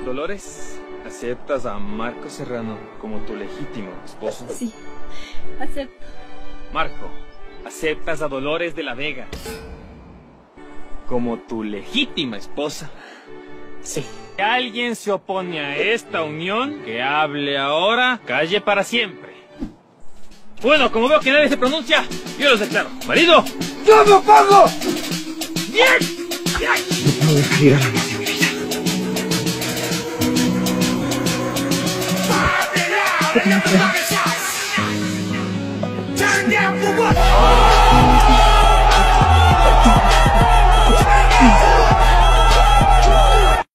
Dolores, ¿aceptas a Marco Serrano como tu legítimo esposo? Sí, acepto. Marco, ¿aceptas a Dolores de la Vega como tu legítima esposa? Sí. Si alguien se opone a esta unión, que hable ahora, calle para siempre. Bueno, como veo que nadie se pronuncia, yo los declaro. ¡Marido! ¡Yo me opongo! ¡Bien! No puedo dejar ir al amor de mi vida. Pero no puedo.